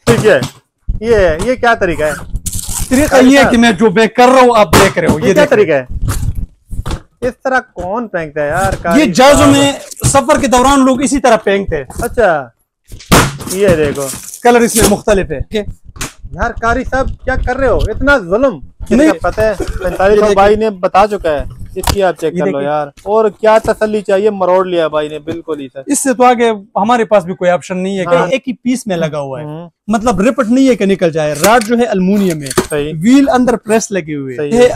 ठीक है, ये क्या तरीका है? तरीका ये है कि मैं जो मैं कर रहा हूँ आप देख रहे हो। ये क्या तरीका है? इस तरह कौन फेंकता है यार? ये जहाजों में सफर के दौरान लोग इसी तरह फेंकते हैं। अच्छा, ये देखो कलर इसमें मुख्तलिफ है। यार कारी साहब क्या कर रहे हो? इतना जुल्म नहीं पता है। 4500 भाई ने बता चुका है, इसकी आप चेक कर लो यार। और क्या तसल्ली चाहिए, मरोड़ लिया भाई ने बिल्कुल ही सर। इससे तो आगे हमारे पास भी कोई ऑप्शन नहीं है। हाँ। एक ही पीस में लगा हुआ है, मतलब रिपट नहीं है कि निकल जाए। राड जो है अल्मुनियम है, व्हील अंदर प्रेस लगे हुए है।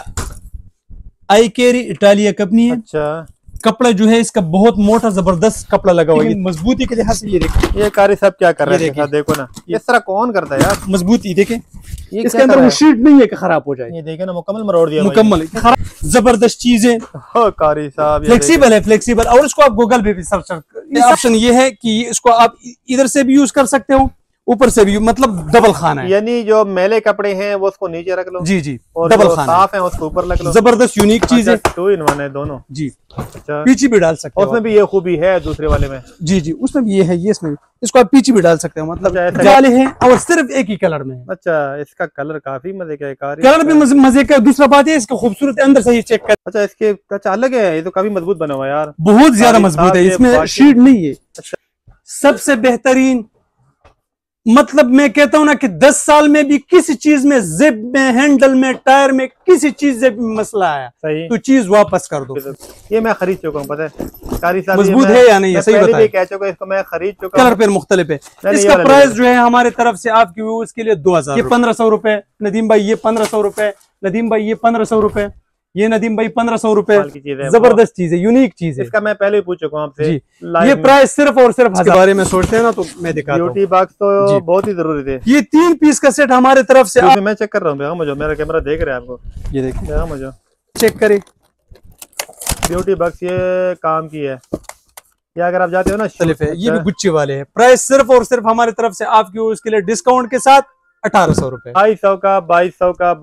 आई केरी इटालिया कंपनी है। अच्छा, कपड़ा जो है इसका बहुत मोटा जबरदस्त कपड़ा लगा हुआ है। मजबूती के लिहाज से ये देखिए, ये कारी साहब क्या कर रहे हैं? देखो ना, इस तरह कौन करता है यार? मजबूती देखें, इसके अंदर वो शीट नहीं है कि खराब हो जाए। ये देखे ना, मुकम्मल मरोड़ दिया, मुकम्मल जबरदस्त चीज है। कारी साहब फ्लेक्सिबल है, फ्लेक्सिबल। और इसको आप गूगल पे भी सर्च ऑप्शन ये है कि इसको आप इधर से भी यूज कर सकते हो, ऊपर से भी, मतलब डबल खाना है। यानी जो मैले कपड़े हैं वो उसको नीचे रख लो। जी जी, और डबल जो खाना साफ है उसको ऊपर रख लो। जबरदस्त यूनिक चीज है। 2 in 1 है दोनों जी। अच्छा, पीछे भी डाल सकते हो। उसमें भी ये खूबी है दूसरे वाले में। जी जी, उसमें भी ये है, ये इसमें भी। इसको आप पीछे भी डाल सकते हो, मतलब जाले हैं और सिर्फ एक ही कलर में है। अच्छा, इसका कलर काफी मजे का है। कलर भी मजे का। दूसरा बात है इसका खूबसूरत अंदर से ये चेक कर। अच्छा, इसके अच्छा अलग है, ये तो काफी मजबूत बना हुआ है यार, बहुत ज्यादा मजबूत है। इसमें शीट नहीं है। अच्छा, सबसे बेहतरीन, मतलब मैं कहता हूं ना कि 10 साल में भी किसी चीज में, जिप में, हैंडल में, टायर में, किसी चीज से भी मसला आया सही तो चीज वापस कर दो। ये मैं खरीद चुका हूँ, पता है कारी साहब मजबूत है या नहीं? सही बताइए, कह चुका इसको मैं खरीद चुका। कलर पे मुख्तलिफ है। इसका प्राइस जो है हमारे तरफ से आपकी व्यूअर्स के लिए 2000। ये 1500 रुपए नदीम भाई, ये 1500 रुपए नदीम भाई, ये 1500 रुपए, ये नदीम भाई 1500 रुपए। जबरदस्त चीज है, यूनिक चीज है। इसका मैं पहले ही पूछ चुका हूँ आपसे। ये प्राइस सिर्फ और सिर्फ इसके बारे में सोचते हैं ना तो मैं दिखाता हूं। ब्यूटी बॉक्स तो बहुत ही जरूरी थे। ये 3 पीस का सेट हमारे तरफ से। मैं चेक कर रहा हूँ, मुझे मेरा कैमरा देख रहा है आपको। ये देखिए, मुझे चेक करें। ब्यूटी बॉक्स ये काम की है। या अगर आप जाते हो ना है, ये भी गुच्ची वाले हैं। प्राइस सिर्फ और सिर्फ हमारे तरफ से आपकी उसके लिए डिस्काउंट के साथ 1800 रुपए। 2200 का 2200 का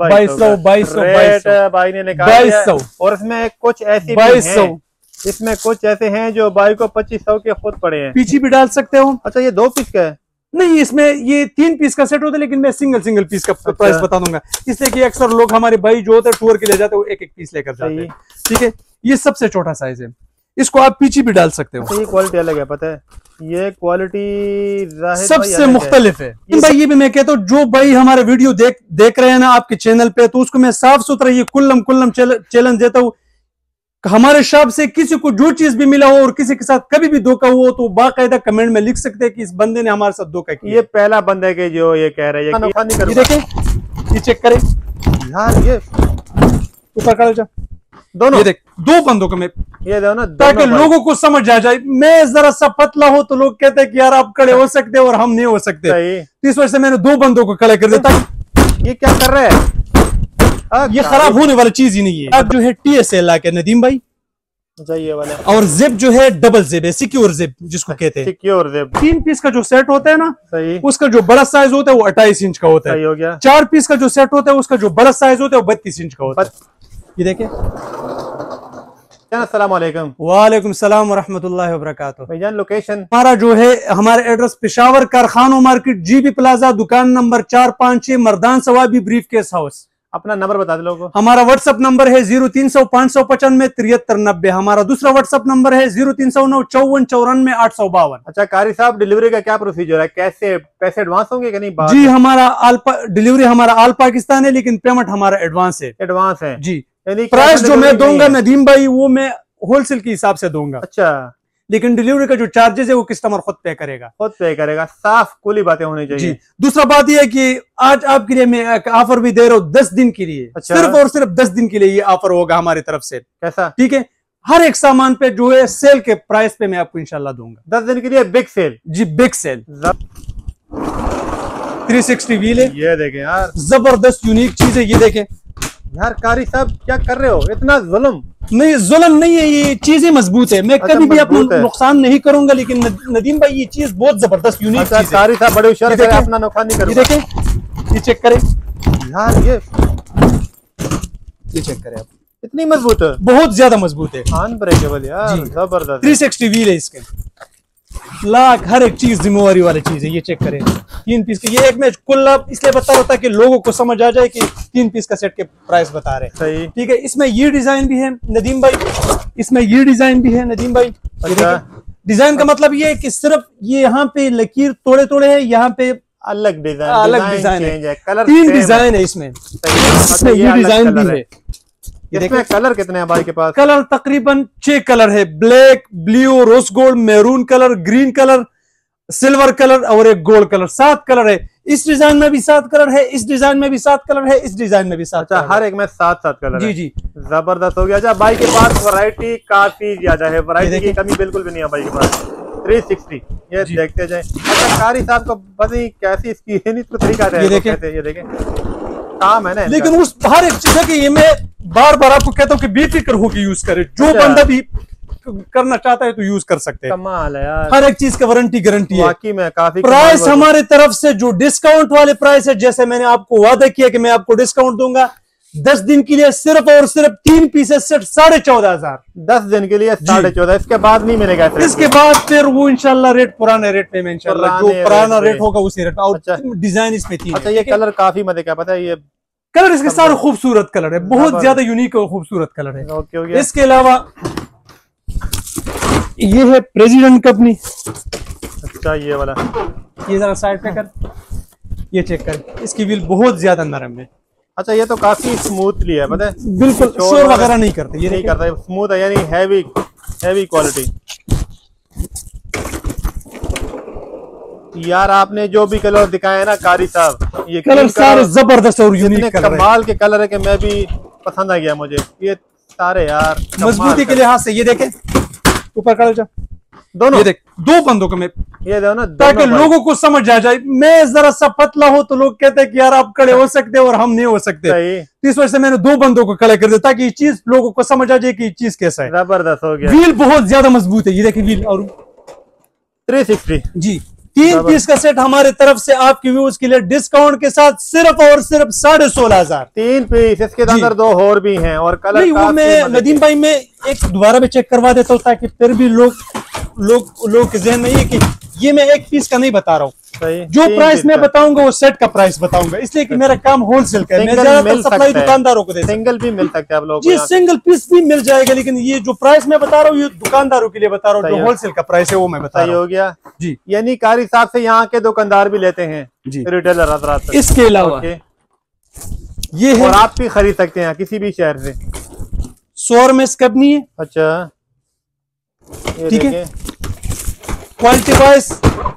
2200 भाई ने निकाला 2200। और इसमें कुछ ऐसी 2200, इसमें कुछ ऐसे हैं जो भाई को 2500 के खुद पड़े हैं। पीछे भी डाल सकते हो। अच्छा, ये 2 पीस का है? नहीं, इसमें ये 3 पीस का सेट होता है, लेकिन मैं सिंगल पीस का प्राइस बता दूंगा, इसलिए कि अक्सर लोग हमारे भाई जो होते हैं टूर के लिए जाते हैं वो एक पीस लेकर जाते हैं। ठीक है, ये सबसे छोटा साइज है, इसको आप पीछे भी डाल सकते हो। तो ये क्वालिटी अलग है, पता है, ये क्वालिटी सबसे मुख्तलिफ है भाई। ये भी मैं कहता हूँ, जो भाई हमारे वीडियो देख रहे हैं ना आपके चैनल पे, तो उसको मैं साफ सुथरा ये कुल्लम चैलेंज देता हूँ। हमारे शॉप से किसी को जो चीज भी मिला हो और किसी के साथ कभी भी धोखा हुआ हो तो बाकायदा कमेंट में लिख सकते हैं कि इस बंदे ने हमारे साथ धोखा किया। ये पहला बंदा है कि जो ये कह रहे हैं। ये देखें, ये चेक करें यार, ये ऊपर कर जा दोनों। ये देख, 2 बंदों का मैं ये दो ना, ताकि लोगों को समझ आ जाए। मैं जरा सा पतला हो तो लोग कहते हैं कि यार आप खड़े हो सकते हो और हम नहीं हो सकते, इस वजह से मैंने 2 बंदों को खड़े कर दिया। ये क्या कर रहे हैं? ये खराब होने वाली चीज ही नहीं है। अब जो है TSL ला के नदीम भाई, ये वाला, और जिप जो है डबल जिप है, सिक्योर जिप जिसको कहते हैं। सिक्योर जिप 3 पीस का जो सेट होता है ना, सही, उसका जो बड़ा साइज होता है वो 28 इंच का होता है। सही हो गया। 4 पीस का जो सेट होता है उसका जो बड़ा साइज होता है वो 32 इंच का होता है। ये देखें। अस्सलाम वालेकुम। वालेकुम सलाम वरहमतुल्लाहि वबरकातुहू। भाईजान लोकेशन हमारा जो है, हमारा एड्रेस पेशावर कारखानों मार्केट, GB प्लाजा, दुकान नंबर 456, Mardan Swabi briefcase house. अपना नंबर बता दो लोगों को। हमारा व्हाट्सएप नंबर है 0300 595 7390। हमारा दूसरा व्हाट्सएप नंबर है 0309 54 94 852। अच्छा कारी साहब, डिलीवरी का क्या प्रोसीजर है? कैसे पैसे एडवांस होंगे कि नहीं? जी, हमारा डिलीवरी हमारा ऑल पाकिस्तान है, लेकिन पेमेंट हमारा एडवांस है। एडवांस है जी। प्राइस जो मैं दूंगा नदीम भाई वो मैं होलसेल के हिसाब से दूंगा। अच्छा, लेकिन डिलीवरी का जो चार्जेस है वो कस्टमर खुद पे करेगा। खुद पे करेगा। साफ खुली बातें होनी चाहिए। दूसरा बात यह है कि आज आपके लिए मैं एक ऑफर भी दे रहा हूँ 10 दिन के लिए। अच्छा। सिर्फ और सिर्फ 10 दिन के लिए ये ऑफर होगा हमारी तरफ से। कैसा? ठीक है, हर एक सामान पे जो है सेल के प्राइस पे मैं आपको इंशाल्लाह दूंगा। 10 दिन के लिए बिग सेल। जी, बिग सेल। 360 व्हील है, ये देखें यार, जबरदस्त यूनिक चीज है। ये देखें यार, कारी साहब क्या कर रहे हो? इतना जुल्म नहीं, जुल्म नहीं है, ये चीजें मजबूत है। मैं कभी भी अपना नुकसान नहीं करूंगा, लेकिन नदीम भाई ये चीज बहुत जबरदस्त यूनिक चीज है। कारी साहब बड़े होशियार हैं, अपना नुकसान नहीं करूंगा। ये देखें, ये चेक करें यार, ये चेक करें आप, इतनी मजबूत है, बहुत ज्यादा मजबूत है, अनब्रेकेबल यार, जबरदस्त। 360 व्हील है इसके। लाख हर एक चीज जिम्मेवारी वाली चीज है। ये चेक करें 3 पीस के, ये एक मैं कुल इसलिए बता रहा था कि लोगों को समझ आ जाए कि 3 पीस का सेट के प्राइस बता रहे हैं। सही, ठीक है। इसमें ये डिजाइन भी है नदीम भाई, इसमें ये डिजाइन भी है नदीम भाई। अच्छा, डिजाइन का मतलब ये है कि सिर्फ ये यहाँ पे लकीर थोड़े थोड़े है, यहाँ पे अलग डिजाइन, अलग डिजाइन है। कलर 3 डिजाइन है इसमें, ये डिजाइन भी है। ये इसमें कलर कितने हैं भाई के पास? कलर तकरीबन 6 कलर है, black, blue, rose gold, maroon colour, green colour, silver colour और एक गोल्ड कलर। 7 कलर है। इस डिजाइन में भी 7 कलर है, इस डिजाइन में भी 7 कलर है, इस डिजाइन में भी 7 अच्छा, हर एक में 7 कलर जी जी, जबरदस्त हो गया। अच्छा, भाई के पास वैरायटी काफी ज्यादा है, वैरायटी की कमी बिल्कुल भी नहीं है भाई के पास। 360 ये देखते जाए। अच्छा, कारी साहब को पता नहीं कैसी इसकी तरीका है, ये देखें काम है ना, लेकिन उस हर एक चीज है कि ये मैं बार बार आपको कहता हूँ कि बेफिक्र होकर यूज करे। जो बंदा भी करना चाहता है तो यूज कर सकते हैं। कमाल है यार, हर एक चीज का वारंटी गारंटी है। वाकई में काफी प्राइस हमारे तरफ से जो डिस्काउंट वाले प्राइस है, जैसे मैंने आपको वादा किया कि मैं आपको डिस्काउंट दूंगा 10 दिन के लिए सिर्फ और सिर्फ 3 पीसेस सेट 14,500। 10 दिन के लिए 14,500, इसके बाद नहीं मिलेगा। इसके बाद फिर वो इंशाल्लाह रेट पुराने रेट पे में इंशाल्लाह जो पुराना रेट होगा उसी रेट पे। अच्छा, डिजाइन इसमें 3। अच्छा, ये कलर काफी मजे का पता है, ये कलर इसके सारे खूबसूरत कलर है, बहुत ज्यादा यूनिक और खूबसूरत कलर है। ओके हो गया। इसके अलावा ये है प्रेसिडेंट कंपनी। अच्छा, ये वाला, ये जरा साइड पे कर, ये चेक कर, इसकी व्हील बहुत ज्यादा नरम है। अच्छा, ये तो काफी स्मूथली है पता है, बिल्कुल शोर वगैरह नहीं करते, ये नहीं करता, स्मूथ है, यानी हैवी क्वालिटी। यार आपने जो भी कलर दिखाए ना कारी साहब, ये कलर सारे जबरदस्त और यूनिक कलर कमाल के कलर है कि मैं भी पसंद आ गया मुझे ये सारे यार। मजबूती के लिहाज से ये देखें, ऊपर खड़े जा, दोनों ये देख, 2 बंदों का मैं ये दो ना, ताकि लोगों को समझ आ जाए। मैं जरा सा पतला हो तो लोग कहते हैं कि यार आप खड़े हो सकते और हम नहीं हो सकते, इस वजह से मैंने 2 बंदों को खड़े कर दिया ताकि ये चीज लोगों को समझ आ जाए कि ये चीज कैसा है। जबरदस्त हो गया। व्हील बहुत ज्यादा मजबूत है, ये देखिए व्हील। और 360 जी, 3 पीस का सेट हमारे तरफ से आपके व्यूज के लिए डिस्काउंट के साथ सिर्फ और सिर्फ 16,500। 3 पीस, इसके अंदर 2 और भी हैं और कलर नहीं, वो मैं नदीम भाई में एक दोबारा में चेक करवा देता हूँ ताकि फिर भी लोग के ज़हन में ये कि ये मैं 1 पीस का नहीं बता रहा हूँ, जो प्राइस मैं बताऊंगा वो सेट का प्राइस बताऊंगा, इसलिए कि मेरा काम होलसेल का है। मैं ज्यादातर सप्लाई दुकानदारों को देता हूं। सिंगल भी मिल सकते हैं आप लोग जी, सिंगल पीस भी मिल जाएगा, लेकिन ये जो प्राइस मैं बता रहा हूँ ये दुकानदारों के लिए बता रहा हूँ, जो होलसेल का प्राइस है वो मैं बता रहा हूँ। हो गया जी, यानी कारी साहब से यहाँ के दुकानदार भी लेते हैं जी, रिटेलर हजरात। इसके अलावा ये है, और आप भी खरीद सकते हैं किसी भी शहर से। 100 में कंपनी है। अच्छा, ठीक है, क्वालिटी वाइज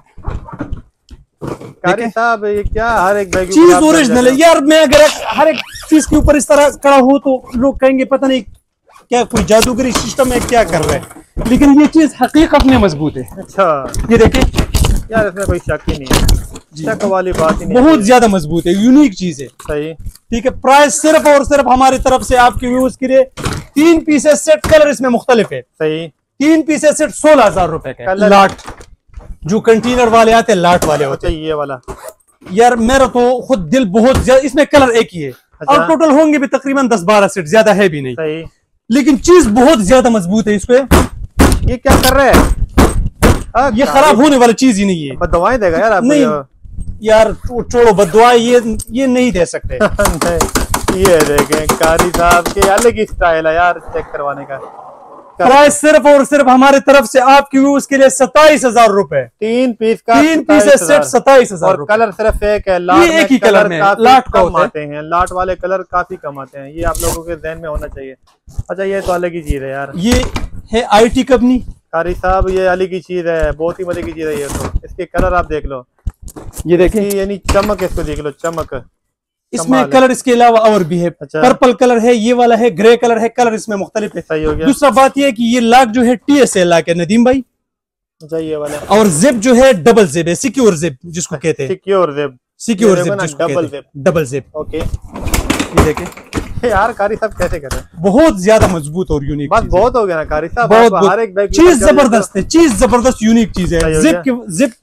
कारी साहब ये क्या हर एक बैग चीज ओरिजिनल है यार। मैं अगर हर एक चीज के ऊपर इस तरह खड़ा हो तो लोग कहेंगे पता नहीं क्या कोई जादूगरी सिस्टम है, क्या कर रहा है, लेकिन ये चीज हकीकत में मजबूत है। अच्छा, ये देखें यार, इसमें कोई शक ही नहीं है, शक वाली बात ही नहीं, बहुत ज्यादा मजबूत है, यूनिक चीज है। सही, ठीक है। प्राइस सिर्फ और सिर्फ हमारी तरफ से आपके व्यूज के लिए 3 पीसेस सेट, कलर इसमें मुख्तलिफ है। सही, 3 पीसेस सेट 16,000 रुपए का। लाट जो कंटेनर वाले आते हैं, लाट वाले होते हैं। ये वाला यार मेरा तो खुद दिल बहुत ज्यादा, इसमें कलर एक ही है। अच्छा? और टोटल होंगे भी तकरीबन 10-12 सेट, ज्यादा है भी नहीं। सही, लेकिन चीज बहुत ज्यादा मजबूत है। इसको ये क्या कर रहे हैं? ये खराब होने वाली चीज ही नहीं है। बददुआएं देगा यार आप? नहीं यार, छोड़ो बददुआएं, ये नहीं दे सकते। ये देखें कारी साहब के अलग ही स्टाइल है यार चेक करवाने का। प्राइस सिर्फ और सिर्फ हमारे तरफ से आपके व्यूज के लिए 27,000 रुपए। 3 पीस का 3 पीसेस सेट 27,000 और कलर सिर्फ एक है, लाट एक ही कलर में लाट कम आते हैं, लाट वाले कलर काफी कम आते हैं, ये आप लोगों के ध्यान में होना चाहिए। अच्छा, ये तो अलग ही चीज है यार, ये है IT कंपनी। कारी साहब ये अलग ही चीज है, बहुत ही मजे की चीज है ये तो। इसके कलर आप देख लो, ये देखिए, यानी चमक, इसको देख लो चमक। इसमें कलर इसके अलावा और भी है। अच्छा। पर्पल कलर है, ये वाला है, ग्रे कलर है, कलर इसमें मुख्तलिफ है। सही हो गया। दूसरा बात ये है कि ये लाक जो है TSA लाक है नदीम भाई। अच्छा, ये वाला। और जिप जो है डबल जिप है, सिक्योर जिप जिसको कहते हैं, secure zip double zip. Okay, ये देखें यार कारी साहब कैसे कर रहे हैं, बहुत ज्यादा मजबूत और यूनिक। बस बहुत हो गया ना कारी साहब, बहुत हर एक बैग चीज जबरदस्त है, चीज जबरदस्त यूनिक चीज है। जिप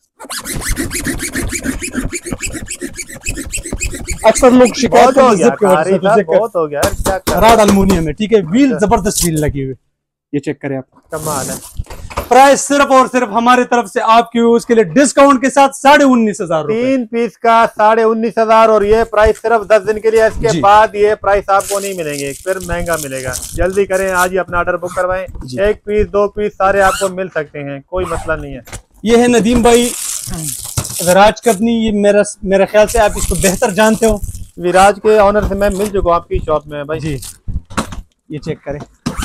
अक्सर लोग शिकायत बहुत हो गया क्या राड एल्युमिनियम है। ठीक है, व्हील जबरदस्त व्हील लगी हुई, ये चेक करें आप, कमाल है। प्राइस सिर्फ और सिर्फ हमारी तरफ से आपके उसके लिए डिस्काउंट के साथ 19,500 3 पीस का 19,500 और ये प्राइस सिर्फ 10 दिन के लिए। इसके बाद ये प्राइस आपको नहीं मिलेंगे, फिर महंगा मिलेगा। जल्दी करें, आज ही अपना ऑर्डर बुक करवाएं। 1 पीस 2 पीस सारे आपको मिल सकते हैं, कोई मसला नहीं है। ये है नदीम भाई विराज कंपनी। ये मेरा ख्याल से आप इसको बेहतर जानते हो। विराज के ऑनर से मैं मिल चुका हूँ आपकी शॉप में भाई जी। ये चेक करें,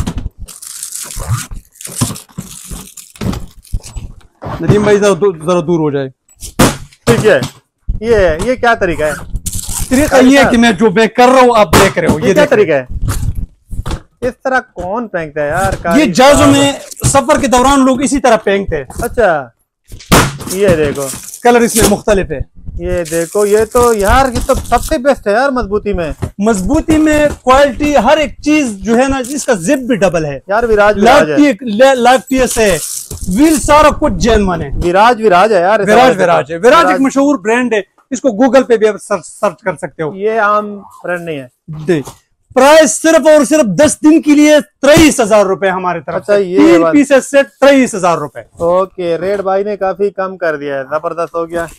नदीम भाई जरा दूर हो जाए। ठीक है, ये क्या तरीका है? तरीका ये है कि मैं जो बेक कर रहा हूँ आप देख रहे हो। ये क्या तरीका है? इस तरह कौन फेंकता है यार? ये जहाजों में सफर के दौरान लोग इसी तरह फेंकते हैं। अच्छा, ये देखो कलर इसमें मुख्तलिफ है। ये देखो, ये तो यार ये तो सबसे बेस्ट है यार। मजबूती में क्वालिटी, हर एक चीज जो है ना, इसका जिप भी डबल है यार। विराज है, व्हील सारा कुछ जेन्युइन है। विराज है यार। विराज एक मशहूर ब्रांड है। इसको गूगल पे भी आप सर्च कर सकते हो। ये आम ब्रांड नहीं है। प्राइस सिर्फ और सिर्फ 10 दिन के लिए 23,000 रुपए हमारी तरफ। अच्छा, ये 3 पीसेस सेट 23,000 रुपए। ओके, रेट भाई ने काफी कम कर दिया है, जबरदस्त हो गया।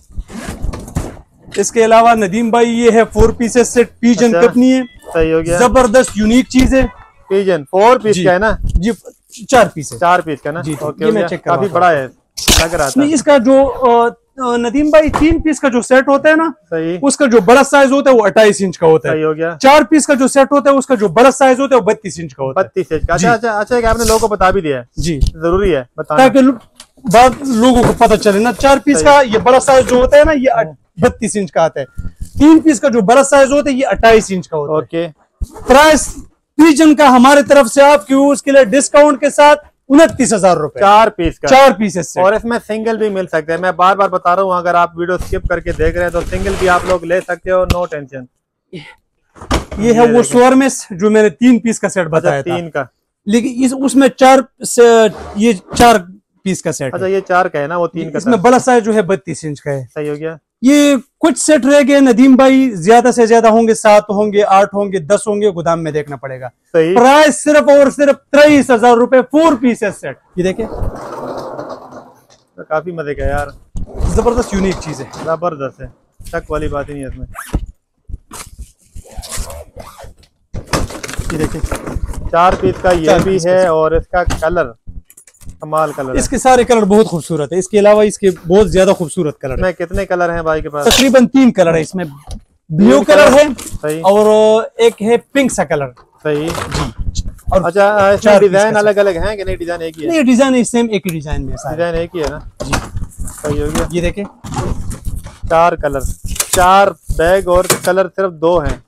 इसके अलावा नदीम भाई ये है 4 पीसेस सेट, पिजन कंपनी है। सही हो गया, जबरदस्त यूनिक चीज है। पिजन 4 पीस का है ना जी? 4 पीस है। 4 पीस का ना? ओके, मैं चेक काफी बड़ा है लग रहा था। इसका जो नदीम भाई 3 पीस का जो सेट होता है ना, सही, उसका जो बड़ा साइज होता है वो 28 इंच का होता है। सही हो गया। 4 पीस का जो सेट होता है उसका जो बड़ा साइज होता है वो 32 इंच का होता है। 32 इंच का। अच्छा, आपने लोगों को बता भी दिया जी, जरूरी है बताना ताकि बाद लोगों को पता चले ना। 4 पीस का ये बड़ा साइज जो होता है ना, ये 32 इंच का आता है। 3 पीस का जो बड़ा साइज होता है ये 28 इंच का होता है। ओके, प्राइस पिजन का हमारे तरफ से आपके उसके लिए डिस्काउंट के साथ 29,000 रुपए। 4 पीस का, 4 पीसेस और इसमें सिंगल भी मिल सकते हैं। मैं बार बार बता रहा हूँ, अगर आप वीडियो स्किप करके देख रहे हैं तो सिंगल भी आप लोग ले सकते हो, नो टेंशन। ये है वो स्वर्मेस जो मैंने 3 पीस का सेट बताया था। 3 का, लेकिन उसमें 4 पीस का सेट। अच्छा, ये 4 का है ना, वो 3 का। इसमें बड़ा साइज जो है 32 इंच का है। सही हो गया। ये कुछ सेट रह गए नदीम भाई, ज्यादा से ज्यादा होंगे, 7 होंगे, 8 होंगे, 10 होंगे, गोदाम में देखना पड़ेगा। सही। प्राइस सिर्फ और सिर्फ 23,000 रुपए, 4 पीसेस सेट। ये देखे, तो काफी मजे का यार, जबरदस्त यूनिक चीज है, जबरदस्त है, शक वाली बात ही नहीं है इसमें। ये देखिए 4 पीस का ये भी है और इसका कलर कमाल कलर है। इसके सारे कलर बहुत खूबसूरत है। इसके अलावा इसके बहुत ज्यादा खूबसूरत कलर है। कितने कलर हैं भाई के पास? तकरीबन 3 कलर है। इसमें ब्लू कलर है, सही, और एक है पिंक सा कलर। सही जी। और अच्छा, इसमें डिजाइन अलग अलग हैं कि नहीं? डिजाइन एक ही है? नहीं, डिजाइन सेम एक ही डिजाइन में है। डिजाइन एक ही है ना जी। सही हो गया। ये देखें, 4 कलर, 4 बैग और कलर सिर्फ 2 हैं।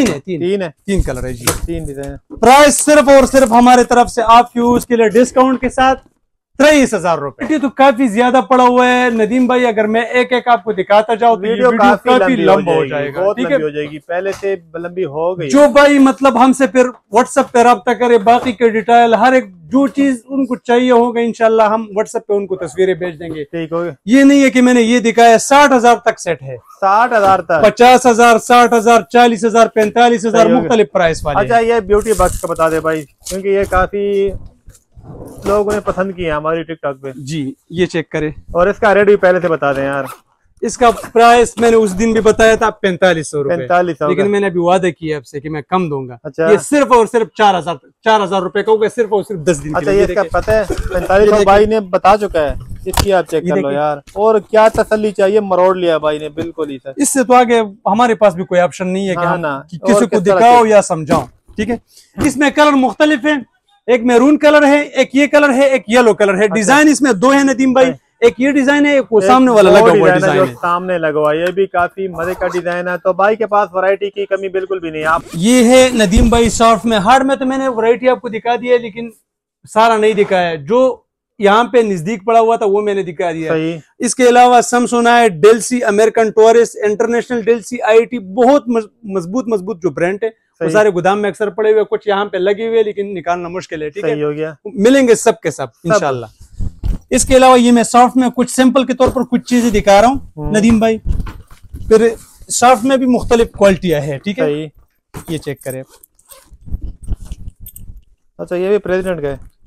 3 कलर है जी, 3 डिजाइन। प्राइस सिर्फ और सिर्फ हमारे तरफ से आपके उसके लिए डिस्काउंट के साथ 23,000 रुपए। तो काफी ज्यादा पड़ा हुआ है नदीम भाई। अगर मैं एक एक आपको दिखाता जाऊँ तो वीडियो काफी लंबा हो जाएगा, बहुत लंबी हो जाएगी, पहले से लंबी हो गई। जो भाई मतलब हमसे फिर व्हाट्सएप पे रब्ता करे, बाकी के डिटेल हर एक जो चीज उनको चाहिए होगा, इंशाल्लाह हम व्हाट्सएप पे उनको तस्वीरें भेज देंगे। ठीक हो गया। ये नहीं है कि मैंने ये दिखाया, 60,000 तक सेट है। 60,000 तक, 50,000, 60,000, 40,000, 45,000 मुख्तलिफ प्राइस वाले। अच्छा, ये ब्यूटी बॉक्स का बता दे भाई, क्योंकि ये काफी लोगों ने पसंद किया हमारी टिकटॉक पे जी। ये चेक करें, और इसका रेट भी पहले से बता दें यार। इसका प्राइस मैंने उस दिन भी बताया था 4500 रुपए, 4500, लेकिन मैंने अभी वादा किया आपसे कि मैं कम दूंगा। अच्छा, ये सिर्फ और सिर्फ 4,000 रुपए का होगा, सिर्फ और सिर्फ 10 दिन। अच्छा, ये इसका पता है 4500 भाई ने बता चुका है। इसकी आप चेक कर लो यार, और क्या तसल्ली चाहिए, मरोड़ लिया भाई ने बिल्कुल ही। सर, इससे तो आगे हमारे पास भी कोई ऑप्शन नहीं है कि हम किसी को दिखाओ या समझाओ। ठीक है, इसमें कलर मुख्तलिफ है, एक मैरून कलर है, एक ये कलर है, एक येलो कलर है। डिजाइन इसमें 2 है नदीम भाई, एक ये डिजाइन है, एक वो सामने वाला लगा हुआ डिजाइन है, सामने लगा हुआ, ये भी काफी मजे का डिजाइन है। तो भाई के पास वैरायटी की कमी बिल्कुल भी नहीं। आप ये है नदीम भाई सॉफ्ट में। हार्ड में तो मैंने वैरायटी आपको दिखा दी है, लेकिन सारा नहीं दिखाया। जो यहाँ पे नजदीक पड़ा हुआ था वो मैंने दिखा दिया। इसके अलावा Samsung, Delsey, American tourist, international Delsey, IIT, बहुत मजबूत जो ब्रांड है वो सारे गोदाम में अक्सर पड़े हुए, कुछ यहाँ पे लगे हुए, लेकिन निकालना मुश्किल है। ठीक है, हो गया, मिलेंगे सब के सब इंशाल्लाह। इसके अलावा ये मैं सॉफ्ट में कुछ सैंपल के तौर पर कुछ चीजें दिखा रहा हूँ नदीम भाई। फिर सॉफ्ट में भी मुख्तलिफ क्वालिटियां है। ठीक है, ये चेक करें। अच्छा, ये भी प्रेसिडेंट का है।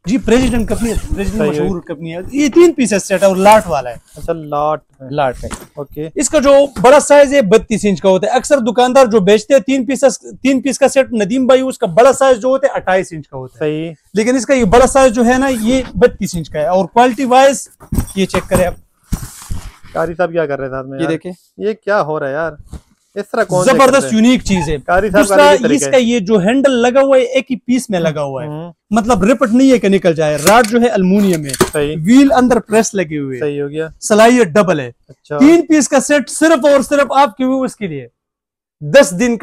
जी प्रेसिडेंट कंपनी है, प्रेसिडेंट मशहूर कंपनी है। ये 3 पीस सेट है और लाट वाला है। अच्छा लाट है। ओके। इसका जो बड़ा साइज है 32 इंच का होता है। अक्सर दुकानदार जो बेचते हैं 3 पीस का सेट नदीम भाई, उसका बड़ा साइज जो होता है 28 इंच का होता है। सही। लेकिन इसका ये बड़ा साइज जो है ना ये 32 इंच का है। और क्वालिटी वाइज ये चेक करें आप। कारी साहब क्या कर रहे हैं साथ में? ये देखें, ये क्या हो रहा है यार, इस तरह कौन जबरदस्त यूनिक चीज है। दूसरा इसका ये जो हैंडल लगा हुआ है एक ही पीस में लगा हुआ है, मतलब रिपट नहीं है कि निकल जाए। राड जो है अल्मुनियम है, व्हील अंदर प्रेस लगे हुए। सही हो गया। सलाई डबल है। अच्छा। 3 पीस का सेट सिर्फ और सिर्फ आपके व्यूअर्स के लिए 10 दिन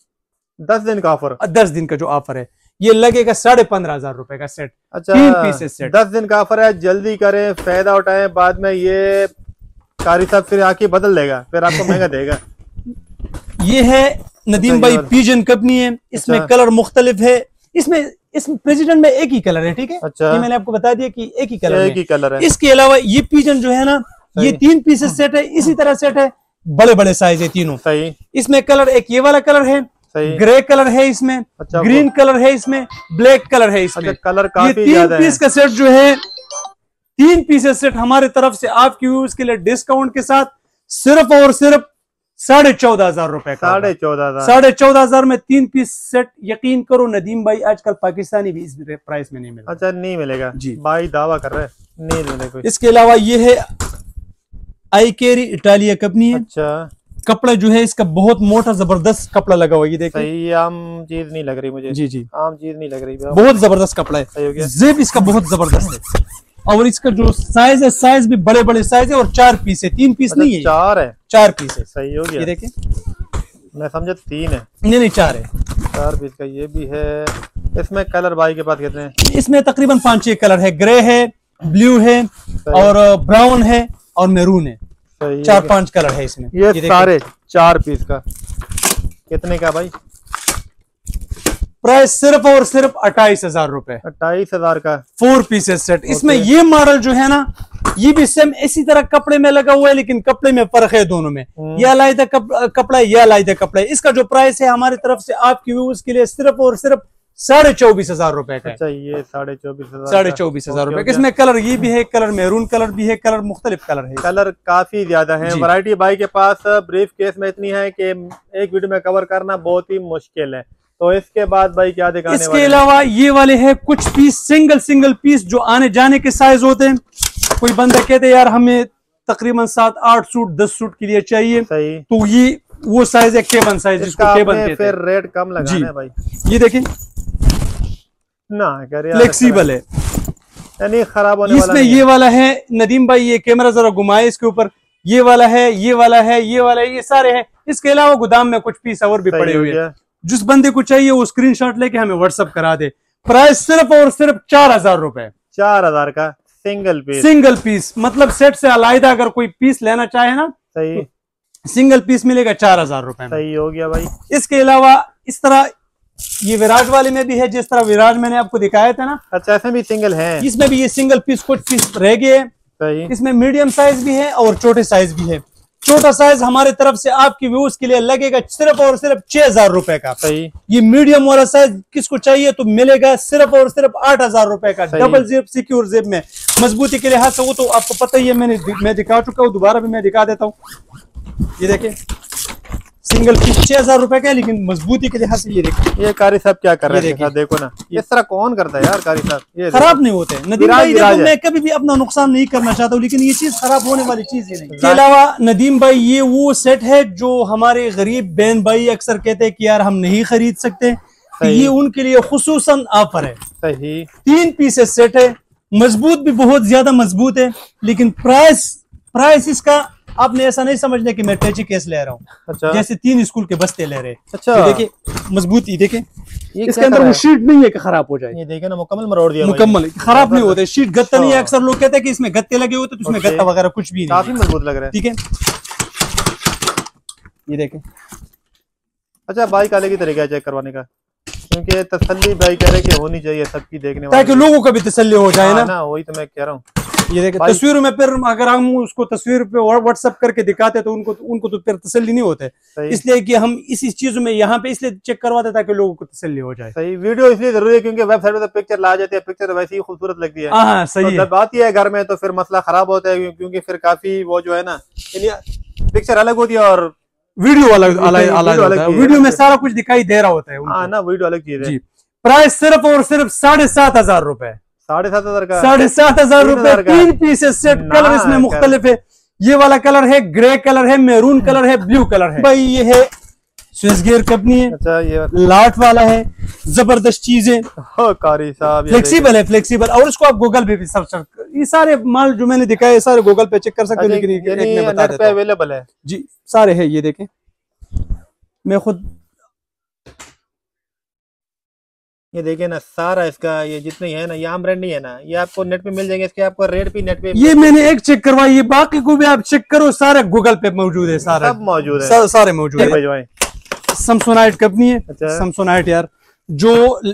का ऑफर, 10 दिन का जो ऑफर है ये लगेगा 15,500 रुपए का सेट। अच्छा 3 पीस सेट, 10 दिन का ऑफर है, जल्दी करें, फायदा उठाएं। बाद में ये कारी साहब फिर आके बदल देगा, फिर आपको महंगा देगा। ये है नदीम भाई पिजन कंपनी है। इसमें कलर मुख्तलिफ है। इसमें प्रेसिडेंट में एक ही कलर है, ठीक है। अच्छा। ये मैंने आपको बता दिया कि एक ही कलर है। इसके अलावा ये पिजन जो है ना ये 3 पीसेस सेट है। इसी तरह सेट है, बड़े बड़े साइज है तीनों। सही। इसमें कलर एक ये वाला कलर है, ग्रे कलर है इसमें। अच्छा। ग्रीन कलर है इसमें, ब्लैक कलर है इसमें। अच्छा, कलर काफी ज्यादा है। 3 पीस का सेट जो है 3 पीसेस सेट हमारे तरफ से आपके व्यूअर्स के लिए डिस्काउंट के साथ सिर्फ और सिर्फ 14,500 रुपए का। 14,500 में 3 पीस सेट। यकीन करो नदीम भाई आजकल पाकिस्तानी भी इस प्राइस में नहीं मिलेगा। अच्छा नहीं मिलेगा जी, भाई दावा कर रहे हैं नहीं मिलेगा। इसके अलावा ये है आईकेरी इटालिया कंपनी है। अच्छा। कपड़ा जो है इसका बहुत मोटा जबरदस्त कपड़ा लगा हुआ है, ये देखिए। सही, आम चीज नहीं लग रही मुझे। जी आम चीज नहीं लग रही, बहुत जबरदस्त कपड़ा है। जेब इसका बहुत जबरदस्त है। और इसका जो साइज है, साइज भी बड़े बड़े साइज है। और 4 पीस है, 3 पीस नहीं है। 4 पीस है। सही हो गया। ये देखिए, मैं समझा 3 है। नहीं 4 है। 4 पीस का ये भी है। इसमें कलर भाई के पास कितने हैं? इसमें तकरीबन 5-6 कलर है। ग्रे है, ब्लू है और ब्राउन है और मैरून है। 4-5 कलर है इसमें। ये सारे 4 पीस का कितने का भाई? प्राइस सिर्फ और सिर्फ 28,000 रुपए। 28,000 का 4 पीसेस सेट। इसमें ये मॉडल जो है ना ये भी सेम इसी तरह कपड़े में लगा हुआ है, लेकिन कपड़े में फर्क है दोनों में। यह अलग कपड़ा है, यह अलग कपड़ा है। इसका जो प्राइस है हमारी तरफ से आपके व्यूअर्स के लिए सिर्फ और सिर्फ 24,500 रुपए का। अच्छा, ये 24,500 24,500 रुपए। इसमें कलर ये भी है, कलर मैरून कलर भी है, कलर मुख्तलिफ कलर है। कलर काफी ज्यादा है। वैरायटी भाई के पास ब्रीफ केस में इतनी है कि एक वीडियो में कवर करना बहुत ही मुश्किल है। तो इसके बाद भाई क्या दिखाने इसके अलावा ये वाले हैं कुछ पीस, सिंगल पीस जो आने जाने के साइज होते हैं। कोई बंदा कहते हैं यार हमें तकरीबन 7-8 सूट 10 सूट के लिए चाहिए। सही। तो ये वो साइज है केबन साइज, जिसको केबन कहते हैं। फिर रेट कम लगाना है भाई। ये देखें ना, फ्लेक्सिबल है, यानी खराब होने वाला इसमें ये वाला है नदीम भाई। ये कैमरा जरा घुमाए इसके ऊपर। ये वाला है, ये वाला है, ये वाला है, ये सारे हैं। इसके अलावा गोदाम में कुछ पीस और भी पड़े हुए हैं। जिस बंदे को चाहिए वो स्क्रीनशॉट लेके हमें व्हाट्सएप करा दे। प्राइस सिर्फ और सिर्फ 4,000 रुपए। 4,000 का सिंगल पीस मतलब सेट से अलग अगर कोई पीस लेना चाहे ना, सही, तो सिंगल पीस मिलेगा 4,000 रुपए। सही हो गया भाई। इसके अलावा इस तरह ये विराज वाले में भी है, जिस तरह विराज मैंने आपको दिखाया था ना। अच्छा, ऐसे भी सिंगल है। इसमें भी ये सिंगल पीस कुछ पीस रह गए हैं। इसमें मीडियम साइज भी है और छोटे साइज भी है। छोटा साइज हमारे तरफ से आपके व्यूज के लिए लगेगा सिर्फ और सिर्फ 6,000 रुपए का। सही। ये मीडियम वाला साइज किसको चाहिए तो मिलेगा सिर्फ और सिर्फ 8,000 रुपए का। डबल जेब, सिक्योर जेब में। मजबूती के लिहाज से वो तो आपको पता ही है, मैं दिखा चुका हूँ, दोबारा भी मैं दिखा देता हूँ। ये देखें, सिंगल पीस 6,000 रुपए का है, लेकिन मजबूती के लिहाज से ये देखो। ये कारी साहब क्या कर रहे हैं, देखो ना। इस तरह कौन करता है यार कारी साहब? ये खराब नहीं होते नदीम भाई। देखो मैं कभी भी अपना नुकसान नहीं करना चाहता हूँ, लेकिन ये चीज खराब होने वाली चीज ही नहीं। इसके अलावा नदीम भाई ये वो सेट है जो हमारे गरीब बहन भाई अक्सर कहते हैं कि यार हम नहीं खरीद सकते, तो ये उनके लिए खुसूसन ऑफर है। सही। 3 पीसेस सेट है, मजबूत भी बहुत ज्यादा मजबूत है, लेकिन प्राइस इसका आपने ऐसा नहीं समझना कि मैं टैची केस ले रहा हूँ। अच्छा। जैसे 3 स्कूल के बस्ते ले रहे। अच्छा। देखिए मजबूती, देखें इसके अंदर वो शीट नहीं है कि खराब हो जाए। ये देखे ना, मुकम्मल मरोड़ दिया। मुकम्मल खराब नहीं होते, शीट गत्ता नहीं है। अक्सर लोग कहते हैं कि इसमें गत्ते लगे होते, तो उसमें गत्ता वगैरह कुछ भी नहीं। काफी मजबूत लग रहा है। ठीक है, ये देखें। अच्छा, भाई काले की तरीका चेक करवाने का, क्योंकि तसल्ली भाई कह रहे कि होनी चाहिए सबकी देखने वाली, ताकि लोगों का भी तसल्ली हो जाए ना। वही तो मैं कह रहा हूँ। ये देखिए तस्वीरों में, फिर अगर हम उसको तस्वीर पे व्हाट्सएप करके दिखाते तो उनको तो फिर तसल्ली नहीं होते, इसलिए कि हम इसी चीजों में यहाँ पे इसलिए चेक करवाते ताकि लोगों को तसल्ली हो जाए। सही, वीडियो इसलिए जरूरी है क्योंकि वेबसाइट में तो पिक्चर ला जाती है, पिक्चर वैसे ही खूबसूरत लगती है। हाँ सही है। जब आती है घर में तो फिर मसला खराब होता है, क्योंकि फिर काफी वो जो है ना, पिक्चर अलग होती है और वीडियो अलग होता है। वीडियो में सारा कुछ दिखाई दे रहा होता है। हाँ ना, वीडियो अलग चीज है। प्राइस सिर्फ और सिर्फ 7,500 रुपए। 7,500 का 7,500 रुपए 3 पीसेस सेट। कलर इसमें मुख्तलिफ है। ये वाला कलर है, ग्रे कलर है, मैरून कलर है, ब्लू कलर है। भाई ये है स्विस गियर कंपनी है। अच्छा, ये लाट वाला है, जबरदस्त चीज है। कारी साहब फ्लेक्सिबल है, फ्लेक्सिबल। और इसको आप गूगल पे भी सर्च, ये सारे माल जो मैंने दिखाए सारे गूगल पे चेक कर सकते हैं, लेकिन नेट पे अवेलेबल है जी, सारे है। ये देखें, मैं खुद ये देखे ना, सारा इसका ये जितने है ना, ये आम ब्रांड नहीं है ना, ये आपको नेट पे मिल जाएंगे। इसके आपको रेट भी नेट पे, ये मैंने एक चेक करवाई, बाकी को भी आप चेक करो, सारे गूगल पे मौजूद है, सारा सब मौजूद है, सारे मौजूद है। सैमसोनाइट कंपनी है। सैमसोनाइट यार, जो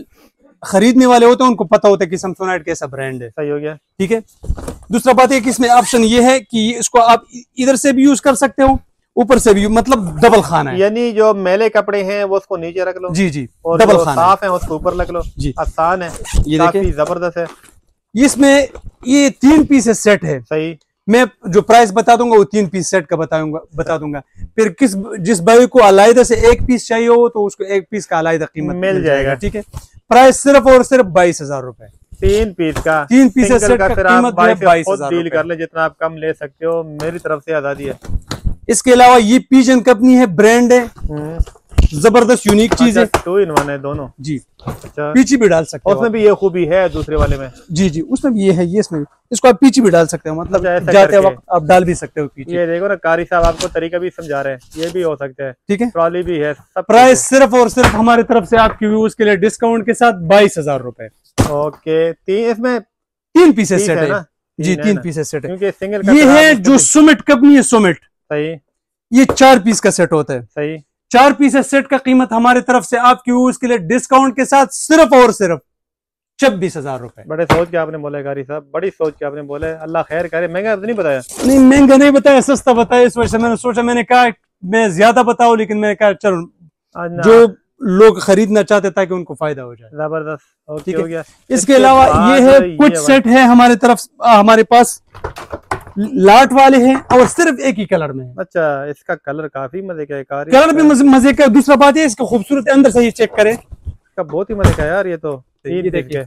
खरीदने वाले होते हैं उनको पता होता है कि सैमसोनाइट कैसा ब्रांड है। सही हो गया, ठीक है। दूसरा बात है कि इसमें ऑप्शन ये है कि इसको आप इधर से भी यूज कर सकते हो, ऊपर से भी, मतलब डबल खाना है। यानी जो मैले कपड़े हैं वो उसको नीचे रख लो। जी जी, और डबल जो खाना साफ है उसको ऊपर रख लो जी। आसान है, ये काफी जबरदस्त है। इसमें ये 3 पीसेस सेट है। सही, मैं जो प्राइस बता दूंगा वो 3 पीस सेट का बता दूंगा। फिर जिस भाई को अलग से 1 पीस चाहिए हो तो उसको 1 पीस का अलग कीमत मिल जाएगा। ठीक है। प्राइस सिर्फ और सिर्फ 22,000 रुपए 3 पीस का। 3 पीसेस सेट का फिर कीमत आप 22,000 डील कर ले, जितना आप कम ले सकते हो, मेरी तरफ से आजादी है। इसके अलावा ये पिजन कंपनी है, ब्रांड है, जबरदस्त यूनिक चीज है। 2 in 1 है दोनों जी। अच्छा, पीछी भी डाल सकते हो, उसमें भी ये खूबी है दूसरे वाले में। जी जी, उसमें भी ये है, ये इसमें भी। इसको आप पीछी भी डाल सकते हो, मतलब जाते वक्त आप डाल भी सकते हो पीछे। ये देखो ना, कारी साहब आपको तरीका भी समझा रहे हैं, ये भी हो सकता है। ठीक है, ट्रॉली भी है, सब। प्राइस सिर्फ और सिर्फ हमारी तरफ से आपके व्यूज के लिए डिस्काउंट के साथ 22,000 रुपए। ओके, इसमें 3 पीसेस सेट है जी, 3 पीसेस सेट है। क्योंकि सिंगल ये है जो सुमिट कंपनी है, सुमिट। सही, ये 4 पीस का सेट होता है। सही, 4 पीसेस सेट का कीमत हमारी तरफ से आपके व्यूज के लिए डिस्काउंट के साथ सिर्फ और सिर्फ 26,000 रुपए। बड़े सोच के आपने बोला कारी साहब, बड़ी सोच के आपने बोला। अल्लाह खैर करे। महंगा नहीं बताया? नहीं, महंगा नहीं बताया, सस्ता बताया। इस वजह से मैंने सोचा, मैंने कहा मैं ज्यादा बताऊं, लेकिन मैंने कहा चलो जो लोग खरीदना चाहते ताकि उनको फायदा हो जाए। जबरदस्त, ठीक हो गया। इसके अलावा ये है कुछ सेट है हमारे तरफ, हमारे पास लाट वाले हैं और सिर्फ एक ही कलर में है। अच्छा, इसका कलर काफी मजे का है, कलर भी मजे का। दूसरा बात है इसका खूबसूरत, अंदर से ये चेक करें, इसका बहुत ही मजे का यार। ये तो देखिए,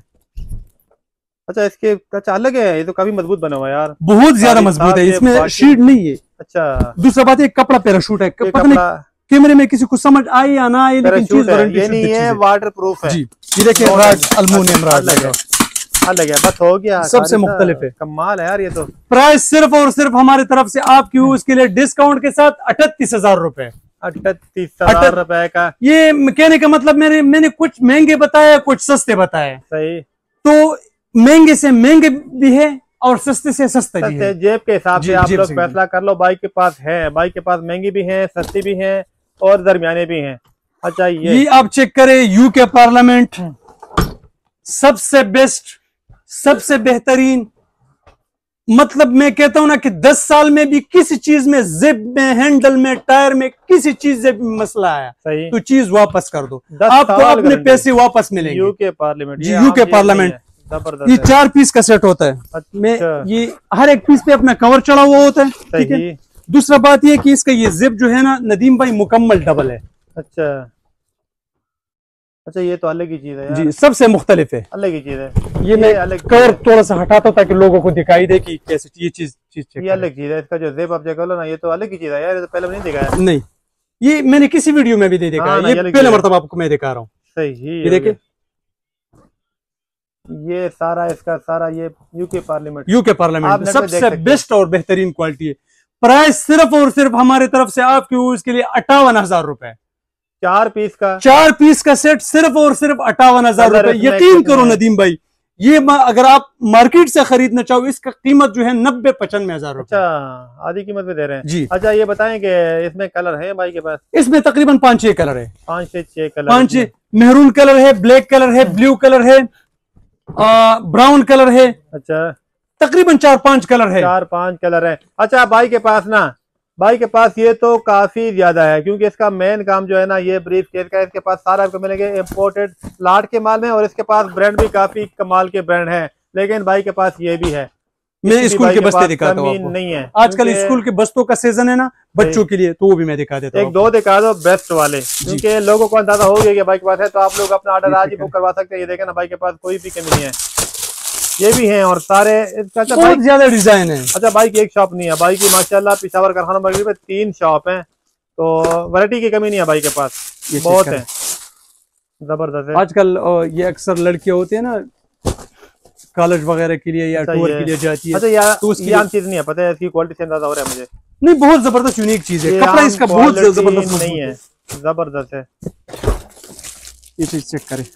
अच्छा इसके अच्छा अलग है, ये तो काफी मजबूत बना हुआ यार, बहुत ज्यादा मजबूत है, इसमें शीट नहीं है। अच्छा, दूसरा बात है कपड़ा पैराशूट है, कैमरे में किसी को समझ आए या ना आए, लेकिन चीज ये नहीं है, वाटर प्रूफ है जी। ये देखिए, अल्मुनियम राड लगा, अलग है, बस हो गया, सबसे मुख्तलिफ है। कमाल है यार ये तो। प्राइस सिर्फ और सिर्फ हमारी तरफ से आपके उसके लिए डिस्काउंट के साथ 38,000 रुपए। 38,000 रुपए का। ये कहने का मतलब मैंने कुछ महंगे बताया, कुछ सस्ते बताए। सही, तो महंगे से महंगे भी है और सस्ते से सस्ते भी है। जेब के हिसाब से आप लोग फैसला कर लो। बाइक के पास है, बाइक के पास महंगी भी है, सस्ती भी है और दरमियाने भी हैं। अच्छा, ये आप चेक करें, यूके पार्लियामेंट सबसे बेस्ट, सबसे बेहतरीन। मतलब मैं कहता हूं ना कि 10 साल में भी किसी चीज में, जिप में, हैंडल में, टायर में, किसी चीज से भी मसला आया तो चीज वापस कर दो, आपको अपने पैसे वापस मिलेंगे। यूके पार्लियामेंट जी, यूके पार्लियामेंट। ये 4 पीस का सेट होता है। अच्छा। मैं ये हर एक पीस पे अपना कवर चढ़ा हुआ होता है। ठीक है। दूसरा बात ये कि इसका ये जिप जो है ना नदीम भाई, मुकम्मल डबल है। अच्छा अच्छा, ये तो अलग ही चीज है यार। जी, सबसे मुख्तलिफ है, अलग ही चीज है। ये मैं अलग कवर थोड़ा सा हटाता हूं ताकि लोगों को दिखाई दे कि कैसे ये चीज ये अलग चीज है। इसका जो जिप आप चेक कर लो ना, ये तो अलग ही चीज है यार, ये तो पहले नहीं दिखाया। नहीं, ये मैंने किसी वीडियो में भी नहीं देखा, ये पहले मरतबा आपको मैं दिखा रहा हूँ। सही, ये देखिए, ये सारा इसका सारा ये यूके पार्लियामेंट सबसे बेस्ट और बेहतरीन क्वालिटी है। प्राइस सिर्फ और सिर्फ हमारे तरफ से आपके उसके लिए 58,000 रुपए। 4 पीस का, 4 पीस का सेट सिर्फ और सिर्फ 58,000 रुपए। यकीन करो नदीम भाई, ये अगर आप मार्केट से खरीदना चाहो, इसका कीमत जो है 90-95,000 रुपए। अच्छा, आधी कीमत में दे रहे हैं जी। अच्छा, ये बताएं कि इसमें कलर है भाई के पास? इसमें तकरीबन 5-6 कलर है। 5 से 6 कलर। 5 मेहरून कलर है, ब्लैक कलर है, ब्लू कलर है, ब्राउन कलर है। अच्छा, तकरीबन 4-5 कलर है, 4-5 कलर है। अच्छा भाई के पास ना, भाई के पास ये तो काफी ज्यादा है, क्योंकि इसका मेन काम जो है ना ये ब्रीफ केस का, इसके पास सारा आपको मिलेंगे इम्पोर्टेड लाट के माल में, और इसके पास ब्रांड भी काफी कमाल के ब्रांड हैं। लेकिन भाई के पास ये भी है। मैं स्कूल के बस्ते दिखाता हूँ आपको। नहीं है आजकल स्कूल के बस्तों का सीजन है ना बच्चों के लिए, तो वो भी मैं दिखा देता हूँ। 1-2 दिखा दो बेस्ट वाले, क्योंकि लोगों को अंदाजा हो गया कि भाई के पास है, तो आप लोग अपना ऑर्डर आज ही बुक करवा सकते हैं। ये देखें ना, भाई के पास कोई भी कमी नहीं है, ये भी हैं और सारे। अच्छा बहुत ज्यादा डिजाइन है। अच्छा भाई की एक शॉप नहीं है, भाई की माशाल्लाह पिशावर कारखाना मार्केट में 3 शॉप हैं, तो वैरायटी की कमी नहीं है भाई के पास, बहुत है, जबरदस्त है। आजकल ये अक्सर लड़कियां होती है ना कॉलेज वगैरह के लिए या टूर के लिए जाती है। अच्छा यार, तो उसकी आम चीज नहीं है, पता है इसकी क्वालिटी से अंदाजा हो रहा है मुझे। नहीं, बहुत जबरदस्त यूनिक चीज है, कपड़ा इसका बहुत जबरदस्त नहीं है, जबरदस्त है। ये चीज चेक करें,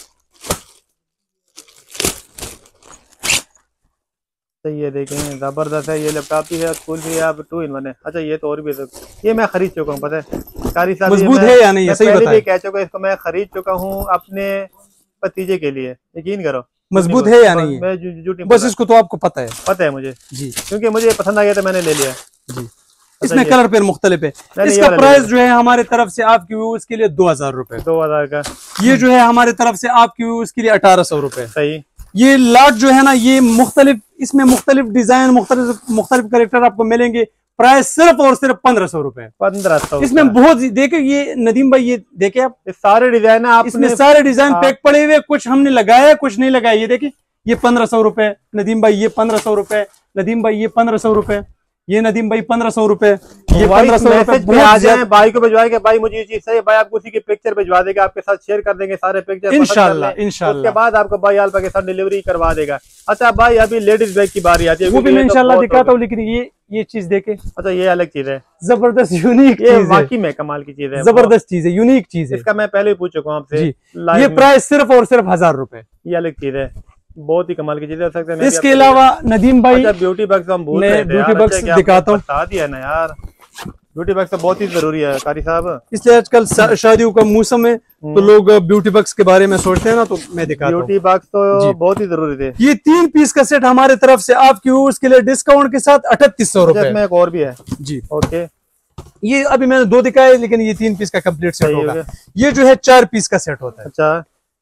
तो ये देखें जबरदस्त है। ये लैपटॉप भी है, स्कूल भी है, अब 2 in 1 है। अच्छा ये तो और भी है, ये मैं खरीद चुका हूँ, पता है कारी साहब मजबूत है या नहीं, सही बताएं। कह चुका इसको मैं खरीद चुका हूँ अपने भतीजे के लिए, यकीन करो। मजबूत है या नहीं है, मैं बस इसको तो आपको पता है मुझे जी, क्योंकि मुझे पसंद आ गया था, मैंने ले लिया जी। इसमें कलर पेयर मुख्तलिफ है। इसका प्राइस जो है हमारे तरफ से आपकी व्यूज के लिए 2000 रुपए, 2000 का। ये जो है हमारे तरफ से आपकी व्यूज के लिए 1800 रुपए। सही। ये लाट जो है ना ये मुख्तलिफ, इसमें मुख्तलिफ डिजाइन मुख्तलिफ करेक्टर आपको मिलेंगे। प्राइस सिर्फ और सिर्फ 1500 रुपए। 1500 इसमें बहुत देखे, ये नदीम भाई ये देखे आप, सारे डिजाइन है, इसमें सारे डिजाइन पैक पड़े हुए, कुछ हमने लगाया कुछ नहीं लगाया। ये देखिए, ये 1500 रुपए नदीम भाई, ये 1500 रुपए नदीम भाई, ये 1500 रुपए, ये नदीम भाई 1500 रुपए, ये 1500 रुपए। आ जाए भाई को भिजवाए कि भाई मुझे ये चीज चाहिए, भाई आपको उसी की पिक्चर भिजवा देगा, आपके साथ शेयर कर देंगे सारे पिक्चर इंशाल्लाह इंशाल्लाह। उसके बाद आपको भाई आलपा के साथ डिलीवरी करवा देगा। अच्छा भाई अभी लेडीज बैग की बारी आती है, वो भी मैं इंशाल्लाह दिखाता हूँ, लेकिन ये चीज देखे। अच्छा ये अलग चीज है, जबरदस्त यूनिक चीज है, वाकई में कमाल की चीज है, जबरदस्त चीज है, यूनिक चीज है। इसका मैं पहले ही पूछ चुका हूँ आपसे। ये प्राइस सिर्फ और सिर्फ 1000 रुपए, ये अलग चीज है, बहुत ही कमाल की चीजें हो सकते हैं। इसके अलावा नदीम भाई ब्यूटी बॉक्स हम भूल रहे थे, ब्यूटी बॉक्स दिखाता हूँ, बता दिया ना यार, ब्यूटी बॉक्स तो बहुत ही जरूरी है कारी साहब, इसलिए आजकल शादियों का मौसम है तो लोग ब्यूटी बॉक्स के बारे में सोचते हैं ना, तो मैं दिखाता हूँ। ब्यूटी बॉक्स तो बहुत ही जरूरी थे। ये 3 पीस का सेट हमारे तरफ से आपकी उसके लिए डिस्काउंट के साथ 3800 रुपए में। एक और भी है जी, ओके। ये अभी मैंने 2 दिखाए, लेकिन ये 3 पीस का कंप्लीट सेट होगा। ये जो है 4 पीस का सेट होता है। अच्छा,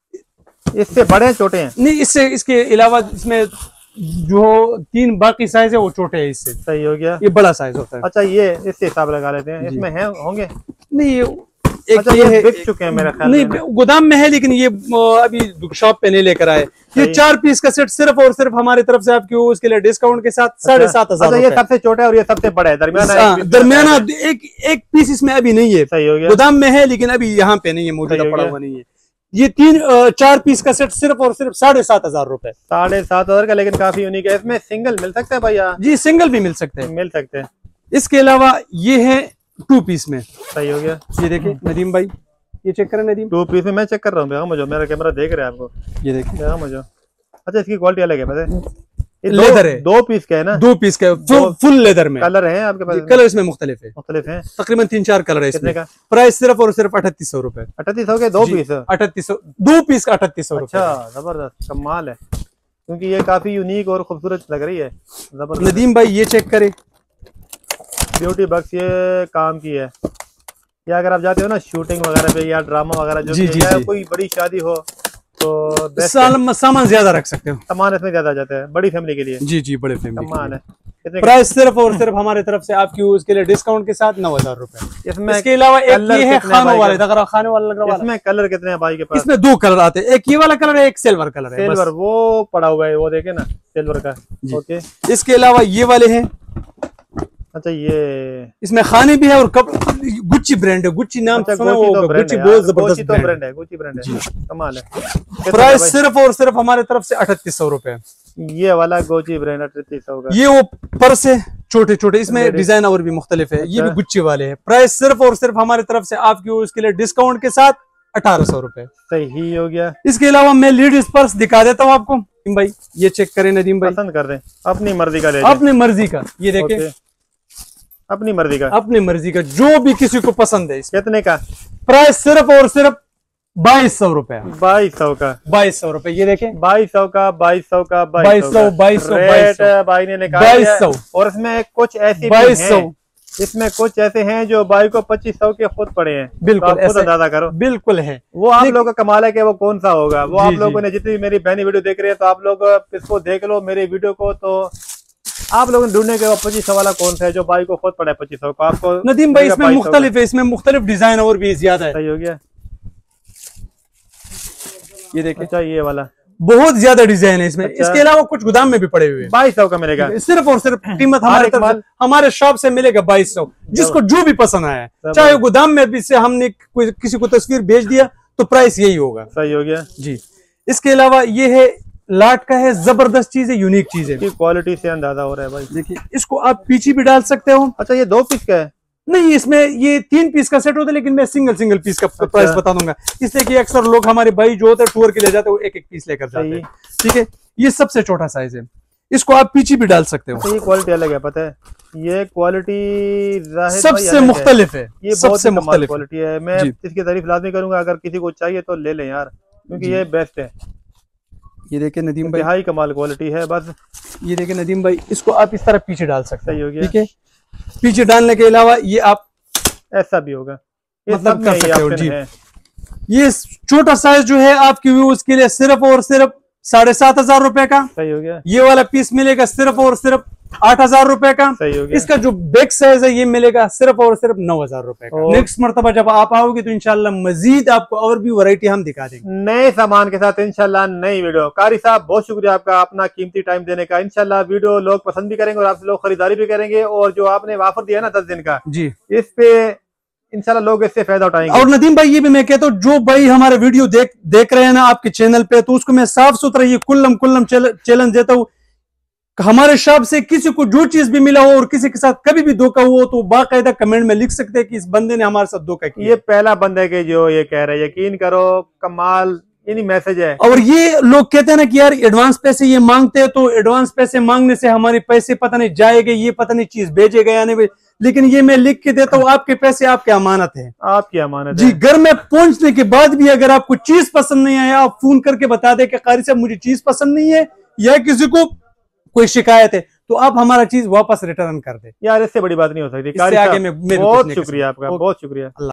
इससे बड़े हैं छोटे हैं? नहीं, इससे इसके अलावा इसमें जो 3 बाकी साइज है वो छोटे हैं इससे। सही हो गया, ये बड़ा साइज होता है। अच्छा ये इससे हिसाब लगा लेते हैं, इसमें है होंगे नहीं, एक अच्छा, ये बिक चुके हैं मेरा ख्याल नहीं गोदाम में है, लेकिन ये अभी शॉप पे नहीं लेकर आए। ये 4 पीस का सेट सिर्फ और सिर्फ हमारी तरफ से आपकी उसके लिए डिस्काउंट के साथ 7500। ये सबसे छोटा है और ये सबसे बड़ा है, दरमियाना एक पीस इसमें अभी नहीं है। सही हो गया, गोदाम में है लेकिन अभी यहाँ पे नहीं है, मौजूदा पड़ा हुआ नहीं है। ये 4 पीस का सेट सिर्फ और सिर्फ 7500 रुपए, 7500 का, लेकिन काफी यूनिक है। इसमें सिंगल मिल सकता है भैया? जी सिंगल भी मिल सकते हैं। इसके अलावा ये है 2 पीस में। सही हो गया, ये देखिए नदीम भाई, ये चेक करें नदीम, 2 पीस में मैं चेक कर रहा हूँ, मुझे मेरा कैमरा देख रहा है आपको, ये देखिए मुझे। अच्छा इसकी क्वालिटी अलग है, पता है लेदर है, 2 पीस का है ना? 2 पीस का फुल लेदर में। कलर है आपके पास? कलर इसमें मुख्तलिफ है, तकरीबन 3-4 कलर है इसमें। प्राइस सिर्फ और सिर्फ 3800 रुपए। 3800 के 2 पीस? 3800, 2 पीस का 3800 रुपए। अच्छा जबरदस्त, कमाल है, क्योंकि ये काफी यूनिक और खूबसूरत लग रही है, जबरदस्त। नदीम भाई ये चेक करे, ब्यूटी बॉक्स ये काम की है, या अगर आप जाते हो ना शूटिंग वगैरह पे या ड्रामा वगैरह जो जी, कोई बड़ी शादी हो तो सामान ज्यादा रख सकते हो, सामान इसमें ज्यादा जाता है, बड़ी फैमिली के लिए। जी जी, बड़े फैमिली सामान है। प्राइस सिर्फ और सिर्फ हमारे तरफ से आपकी उसके लिए डिस्काउंट के साथ 9000 रुपए। इसमें इसके अलावा एक ये है खाने वाले, अगर खाने वाला लग रहा है। इसमें कलर कितने हैं भाई के पास? इसमें 2 कलर आते हैं, एक ये वाला कलर है, एक सिल्वर कलर है। सिल्वर वो पड़ा हुआ है, वो देखे ना सिल्वर का। ओके, इसके अलावा ये वाले हैं। अच्छा ये इसमें खाने भी है और गुच्ची ब्रांड है, गुच्ची नाम सुना होगा, गुच्ची बहुत जबरदस्त ब्रांड है, गुच्ची ब्रांड है, कमाल है। प्राइस सिर्फ और सिर्फ हमारे तरफ से 3800 रुपए। ये वाला गुच्ची ब्रांड 3800 का। ये वो पर्स है छोटे छोटे, इसमें डिजाइन और भी मुख्तलिफ है। ये भी गुच्ची वाले है। प्राइस सिर्फ और सिर्फ हमारी तरफ से आपकी उसके लिए डिस्काउंट के साथ 1800 रुपए। सही हो गया। इसके अलावा मैं लेडीज पर्स दिखा देता हूँ आपको भाई, ये चेक करें नदीम भाई, पसंद कर रहे अपनी मर्जी का ले, अपनी मर्जी का। ये देखें अपनी मर्जी का, अपनी मर्जी का, जो भी किसी को पसंद है। कितने का? प्राइस सिर्फ और सिर्फ 2200 रुपए। 2200 का 2200 रुपए, ये देखें 2200 का 2200 का 2200 रेट भाई ने निकाला 2200। और इसमें कुछ ऐसी 2200, इसमें कुछ ऐसे हैं जो बाई को 2500 के खुद पड़े हैं। बिल्कुल, तो आप खुद अंदाजा करो। बिल्कुल है वो आप लोगों का कमाल है कि वो कौन सा होगा। वो आप लोगों ने जितनी मेरी बहनी वीडियो देख रही है तो आप लोग इसको देख लो मेरी वीडियो को, तो आप लोगों ने ढूंढने के वो 2500 वाला कौन सा है जो बाई को खुद पड़ा है 2500 को। आपको नदीम भाई इसमें मुख्तलिफ है, इसमें मुख्तलिफ डिजाइन और भी ज्यादा है। सही हो गया, ये देखिए। अच्छा ये वाला बहुत ज्यादा डिजाइन है इसमें। इसके अलावा कुछ गोदाम में भी पड़े हुए हैं। 2200 का मिलेगा सिर्फ और सिर्फ। कीमत हमारे शॉप से मिलेगा 2200, जिसको जो भी पसंद आया, चाहे गोदाम में भी से हमने किसी को तस्वीर भेज दिया तो प्राइस यही होगा। सही हो गया जी। इसके अलावा ये है लाट का है, जबरदस्त चीज है, यूनिक चीज है। क्वालिटी से अंदाजा हो रहा है भाई। देखिए इसको आप पीछे भी डाल सकते हो। अच्छा ये 2 पीस का है? नहीं, इसमें ये 3 पीस का सेट होता है, लेकिन मैं सिंगल पीस का प्राइस बता दूंगा, इसलिए कि अक्सर लोग हमारे भाई जो होते हैं टूर के ले जाते हैं वो एक पीस लेकर जाते हैं। ठीक है, ये सबसे छोटा साइज है, इसको आप पीछे भी डाल सकते हो। तो ये क्वालिटी अलग है, पता है ये क्वालिटी सबसे मुख्तलिफ है, ये सबसे मुख्तलिफ क्वालिटी है। मैं इसकी तारीफ लाजमी करूंगा, अगर किसी को चाहिए तो ले लें यार, क्योंकि ये बेस्ट है। ये देखिए नदीम भाई, हाई कमाल क्वालिटी है। बस ये देखिए नदीम भाई, इसको आप इस तरह पीछे डाल सकते हैं। सही हो गया। ठीक है, पीछे डालने के अलावा ये आप ऐसा भी होगा, मतलब कर सकते हो जी। ये छोटा साइज जो है आपके व्यूज के लिए सिर्फ और सिर्फ 7500 रुपए का। सही हो गया। ये वाला पीस मिलेगा सिर्फ और सिर्फ 8000 रुपए का। सही हो गया। इसका जो बैक साइज है ये मिलेगा सिर्फ और सिर्फ 9000 रुपए का। नेक्स्ट मर्तबा जब आप आओगे तो इंशाल्लाह मजीद आपको और भी वैरायटी हम दिखा देंगे नए सामान के साथ। इंशाल्लाह नई वीडियो। कारी साहब बहुत शुक्रिया आपका अपना कीमती टाइम देने का। इंशाल्लाह वीडियो लोग पसंद भी करेंगे और आपसे लोग खरीदारी भी करेंगे, और जो आपने ऑफर दिया ना 10 दिन का जी, इस पे इंशाल्लाह लोग इससे फायदा उठाएंगे। और नदीम भाई ये भी मैं कहता हूँ, जो भाई हमारे वीडियो देख रहे हैं ना आपके चैनल पे, तो उसको मैं साफ सुथरा ये कुल्लम चैलेंज देता हूँ, हमारे शॉप से किसी को जो चीज भी मिला हो और किसी के साथ कभी भी धोखा हुआ हो तो बाकायदा कमेंट में लिख सकते हैं कि इस बंदे ने हमारे साथ धोखा किया। ये पहला बंदा है कि जो ये कह रहे हैं, यकीन करो कमाल इन्हीं मैसेज है। और ये लोग कहते हैं ना कि यार एडवांस पैसे ये मांगते हैं, तो एडवांस पैसे मांगने से हमारे पैसे पता नहीं जाएंगे, ये पता नहीं चीज भेजेगा या नहीं, लेकिन ये मैं लिख के देता हूँ, आपके पैसे आपके अमानत है, आपकी अमानत जी। घर में पहुंचने के बाद भी अगर आपको चीज पसंद नहीं आया, आप फोन करके बता दे कि कारी साहब मुझे चीज पसंद नहीं है या किसी को कोई शिकायत है, तो आप हमारा चीज वापस रिटर्न कर दे। यार इससे बड़ी बात नहीं हो सकती। इससे आगे में बहुत शुक्रिया आपका, बहुत शुक्रिया।